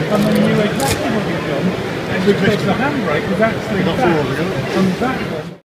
and then knew exactly what he'd done, because the handbrake was actually back, and that